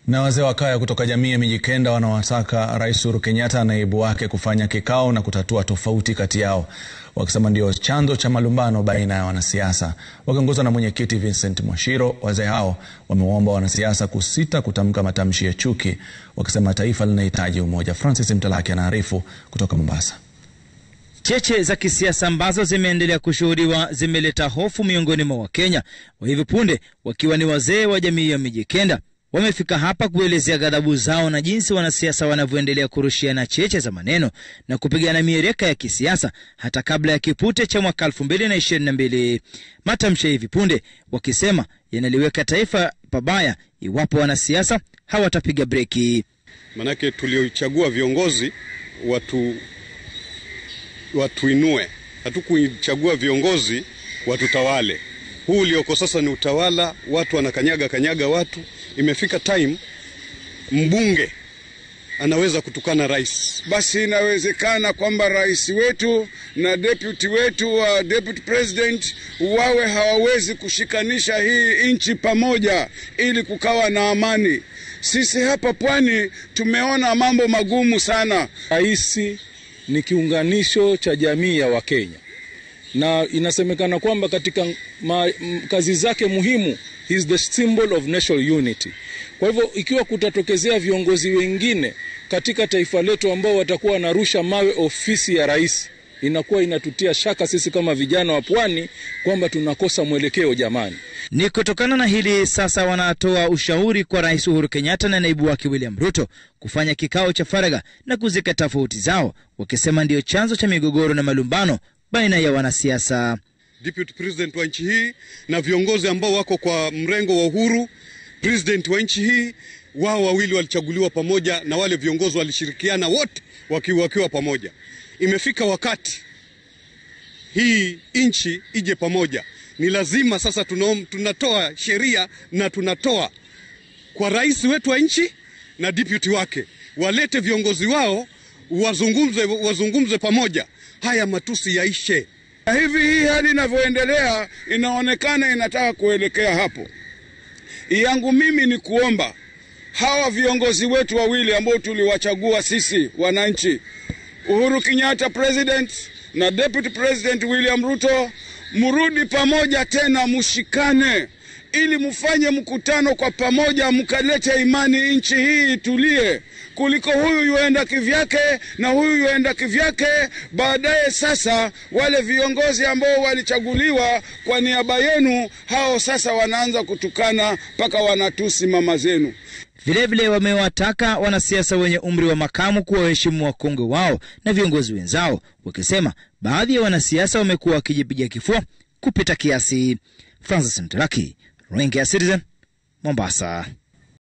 Na wazee wa kaya kutoka jamii ya Mijikenda wanawataka Rais Uhuru Kenyatta na naibu wake kufanya kikao na kutatua tofauti kati yao, wakisema ndio chanzo cha malumbano baina ya wanasiasa. Wakiongozwa na mwenyekiti Vincent, mwachiro, wazee hao wamewaomba wanasiasa kusita kutamka matamshi ya chuki, wakisema taifa linahitaji umoja. Francis Mtalaki anaarifu kutoka Mombasa. Cheche za kisiasa ambazo zimeendelea kushuhudiwa zimeleta hofu miongoni mwa Wakenya wa hivi punde, wakiwa ni wazee wa jamii ya Mijikenda. Wamefika hapa kuelezea ghadhabu zao na jinsi wanasiasa wanavyoendelea kurushiana cheche za maneno na kupigana miereka ya kisiasa hata kabla ya kipute cha mwaka 2022. Matamshi hivi punde wakisema yanaliweka taifa pabaya iwapo wanasiasa hawatapiga breki. Manake tuliochagua viongozi watuinue, hatukuchagua viongozi watutawale. Huu ulioko sasa ni utawala, watu wanakanyaga watu. Imefika time mbunge anaweza kutukana rais. Basi inawezekana kwamba rais wetu na deputy wetu wa deputy president wawe hawawezi kushikanisha hii nchi pamoja ili kukawa na amani. Sisi hapa pwani tumeona mambo magumu sana. Rais ni kiunganisho cha jamii ya Wakenya, na inasemekana kwamba katika kazi zake muhimu, he is the symbol of national unity. Kwa hivyo ikiwa kutatokezea viongozi wengine katika taifa letu ambao watakuwa wanarusha mawe ofisi ya rais, inakuwa inatutia shaka sisi kama vijana wa pwani kwamba tunakosa mwelekeo jamani. Ni kutokana na hili sasa wanatoa ushauri kwa Rais Uhuru Kenyatta na naibu wake William Ruto kufanya kikao cha faragha na kuzika tofauti zao, wakisema ndio chanzo cha migogoro na malumbano baina ya wanasiasa. Deputy president wa nchi hii na viongozi ambao wako kwa mrengo wa Uhuru, president wa nchi hii, wao wawili walichaguliwa pamoja na wale viongozi walishirikiana wote wakiwa pamoja. Imefika wakati hii nchi ije pamoja. Ni lazima sasa tunatoa sheria na tunatoa kwa rais wetu wa nchi na deputy wake, walete viongozi wao wazungumze pamoja, haya matusi yaishe. Hivi hii hali inavyoendelea inaonekana inataka kuelekea hapo. Yangu mimi ni kuomba hawa viongozi wetu wawili ambao tuliwachagua sisi wananchi, Uhuru Kenyatta president na deputy president William Ruto, murudi pamoja tena, mushikane ili mufanye mkutano kwa pamoja, mkalete imani nchi hii itulie, kuliko huyu yuenda kivyake na huyu yuenda kivyake. Baadaye sasa wale viongozi ambao walichaguliwa kwa niaba yenu, hao sasa wanaanza kutukana mpaka wanatusi mama zenu. Vilevile wamewataka wanasiasa wenye umri wa makamu kuwaheshimu wakongwe wao na viongozi wenzao, wakisema baadhi ya wanasiasa wamekuwa wakijipiga kifua kupita kiasi. Francis Mtalaki, Citizen, Mombasa.